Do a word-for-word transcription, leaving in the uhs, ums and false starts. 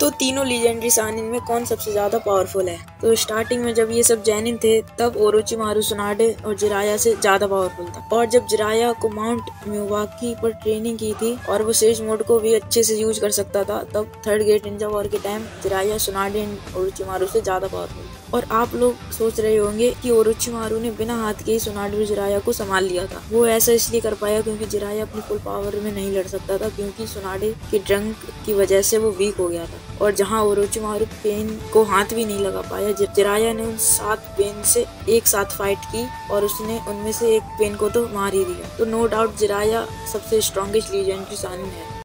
तो तीनों legendary Sannin में कौन सबसे ज्यादा पावरफुल है? तो स्टार्टिंग में जब ये सब जैनिन थे तब ओरोचिमारू सुनाडे और जिराया से ज्यादा पावरफुल था। और जब जिराया को माउंट मियोवाकी पर ट्रेनिंग की थी और वो सेज मोड को भी अच्छे से यूज कर सकता था, तब थर्ड ग्रेट निंजा वॉर के टाइम जिराया सुनाडे ओरोचिमारू से ज्यादा पावरफुल। और आप लोग सोच रहे होंगे कि ओरोचिमारू ने बिना हाथ के ही सुनाडे और जिराया को संभाल लिया था। वो ऐसा इसलिए कर पाया क्योंकि जिराया अपनी फुल पावर में नहीं लड़ सकता था, क्योंकि सुनाडे के ड्रंक की वजह से वो वीक हो गया था। और जहां ओरोचिमारू पेन को हाथ भी नहीं लगा पाया, जिराया ने उन सात पेन से एक साथ फाइट की और उसने उनमें से एक पेन को तो मार ही दिया। तो नो डाउट जिराया सबसे स्ट्रॉन्गेस्ट लीजेंडरी सानिन है।